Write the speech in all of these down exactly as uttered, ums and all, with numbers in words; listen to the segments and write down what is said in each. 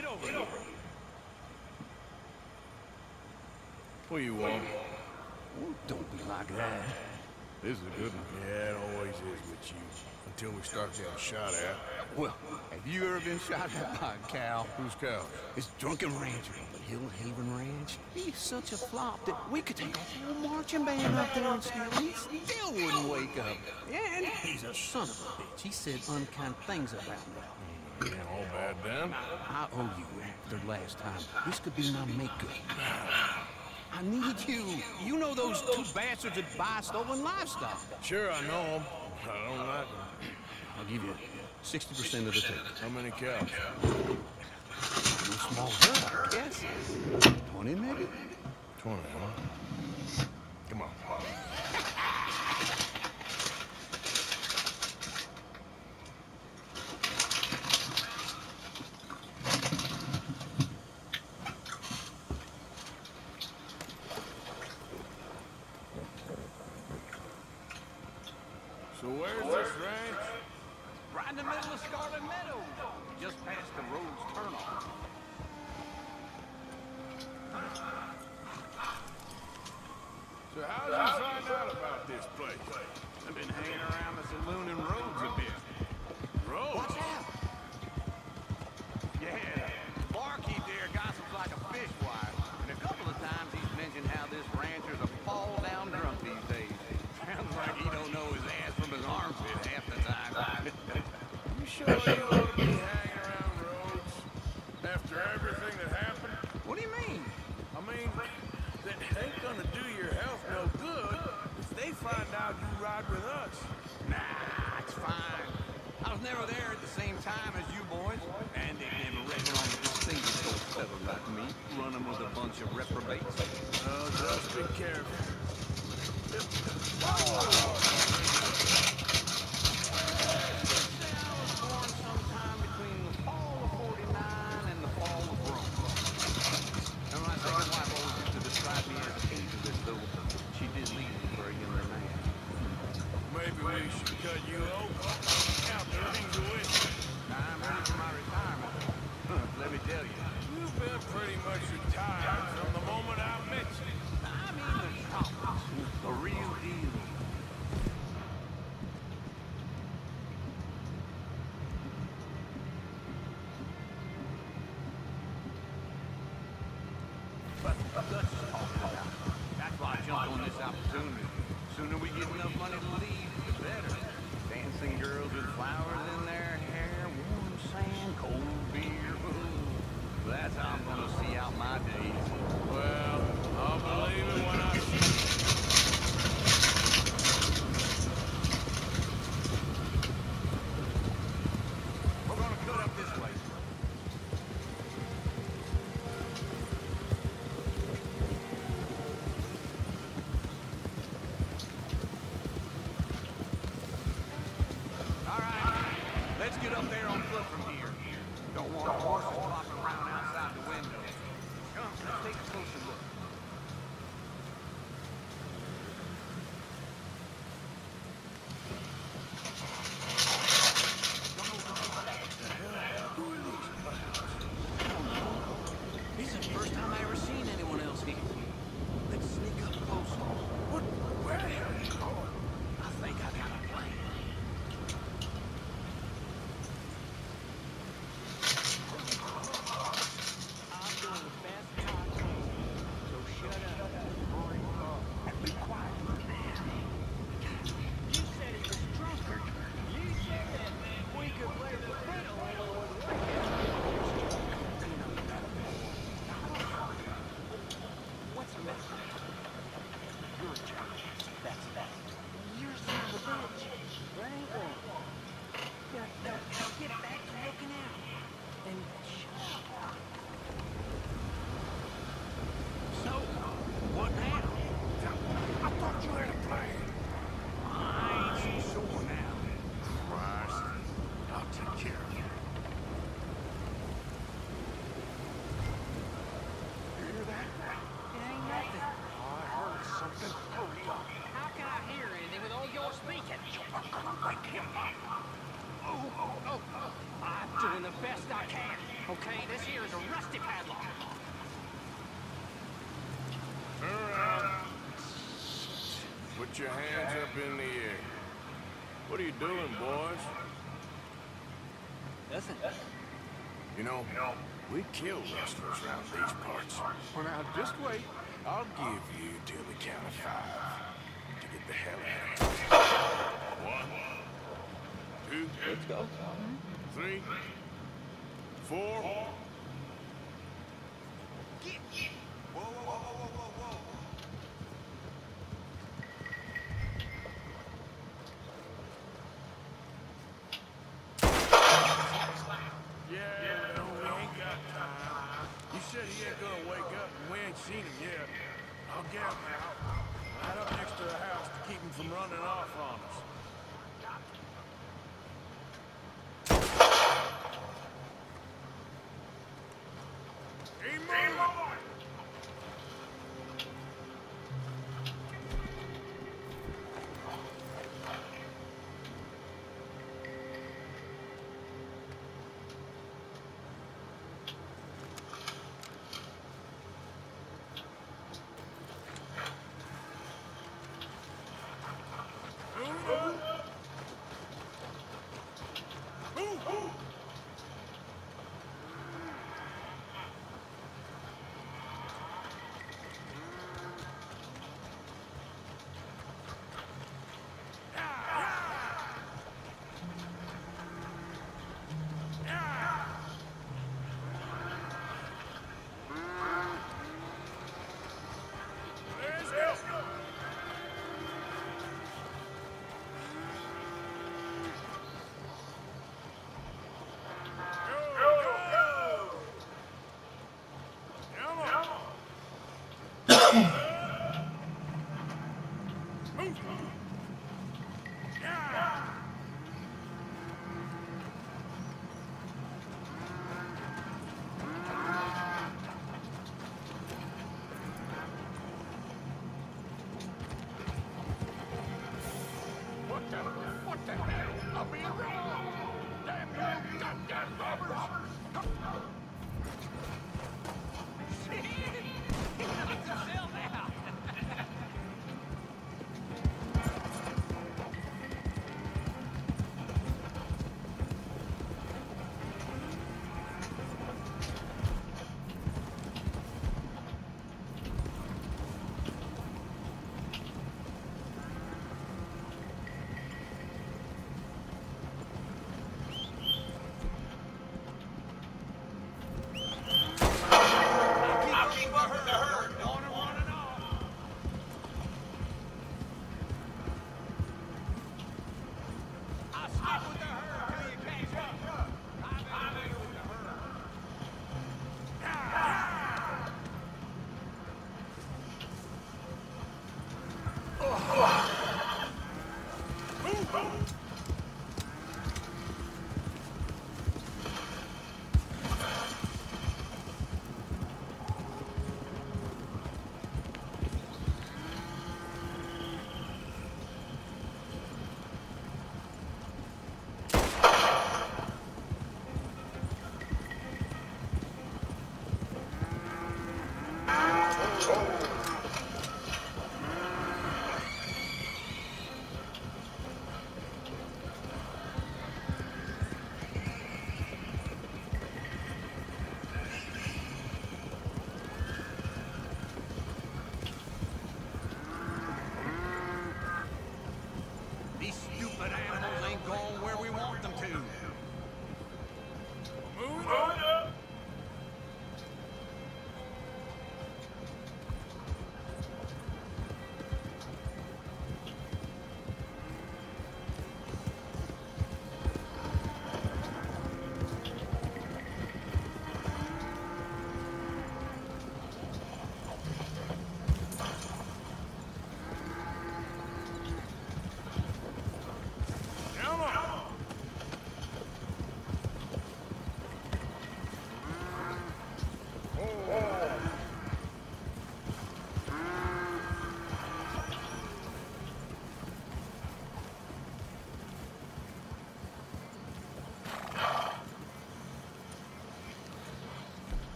Get over here. What do you want? Oh, don't be like that. This is a good one. Yeah, it always is with you. Until we start getting shot at. Well, have you ever been shot at by a cow? Who's cows? It's Drunken Rancher up at Hill Haven Ranch. He's such a flop that we could take a whole marching band up there and scare him. He still wouldn't wake up. And he's a son of a bitch. He said unkind things about me. Ain't all bad then. I owe you after last time. This could be my makeup. I need you. You know those two bastards that buy stolen livestock. Sure, I know them. I don't like them. I'll give you sixty percent of the take. How many cows? A small herd, yes. twenty maybe? Twenty, huh? Come on. So where's this ranch? Right in the middle of Scarlet Meadows, just past the road's turnoff. So how'd you find out about this place? I've been hanging around the saloon and roads a bit. Roads? Watch out! Yeah, barkeep there gossips like a fishwife, and a couple of times he's mentioned how this rancher's a fall-down drunk these days. Sounds like he don't know his ass from his armpit half the time. You sure you ought to be hanging around roads after everything that happened? What do you mean? I mean, that ain't gonna do your health no good if they find out you ride with us. Nah, it's fine. I was never there at the same time as you boys, and they never reckon on a distinguished old fellow like me, running with a bunch of reprobates. Oh, just be careful. Sometime between the fall of forty-nine and the fall of Rome. And my second wife always used to describe me as ageless, though she did leave me for a younger man. Maybe we should cut you over. Out the rings of whiskey. I'm ready for my retirement. Let me tell you. You've been pretty much retired from the moment I met you. I mean the confidence, the real deal. But let's just talk about it. That's why I jumped on this opportunity. Sooner we get enough money to leave, the better. Dancing girls with flowers in their hair, warm sand, cold beer. Ooh, that's how I'm gonna see out my days. Well, I'll believe it when I see it. We're gonna cut up this way. All right, let's get up there on foot from here. Don't want horses flopping around outside the window. Come, let's take a closer look. This is the first time I ever seen anyone else here. Let's sneak up closer. What? Where the hell are you going? I think I got a plan. I'm doing the best I can. Okay, this here is a rusty padlock. Turn around. Put your hands up in the air. What are you doing, boys? Listen. You know, we kill rustlers around these parts. Well, now, just wait. I'll give you till the count of five to get the hell out of here. One, two, let's go. Three, four. Get, get. Whoa, whoa, whoa, whoa, whoa, whoa. Yeah, no, we ain't got time. You said he ain't gonna wake up, and we ain't seen him yet. I'll get him out. Right up next to the house to keep him from running off on us. Hey, move!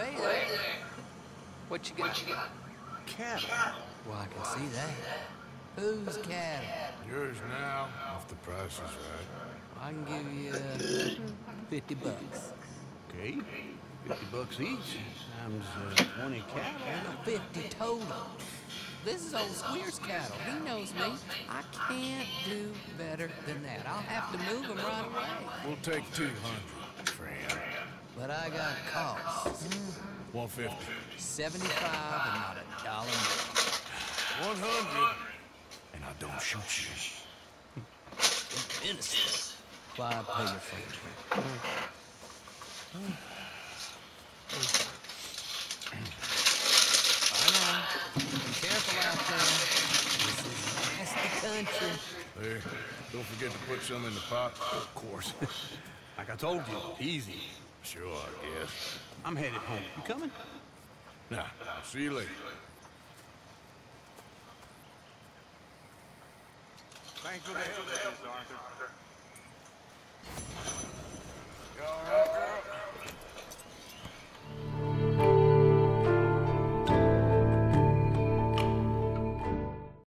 Hey there. What you got? Cattle. Well, I can see that. Whose cattle? Yours now, if the price is right. I can give you uh, fifty bucks. Okay. Fifty bucks each. Times uh, twenty cattle. No, fifty total. This is old Squeer's cattle. He knows me. I can't do better than that. I'll have to move him right away. We'll take two hundred, friend. But I got costs. One fifty. Seventy-five and not a dollar more. One hundred. And I don't shoot you. Innocent. Why pay your friend? I know. Be careful out there. This is nasty country. There. Don't forget to put some in the pot. Of course. Like I told you, easy. Sure, I guess. I'm headed home. You coming? Nah, I'll see you later. Thanks for the help, Mister Arthur. You all right?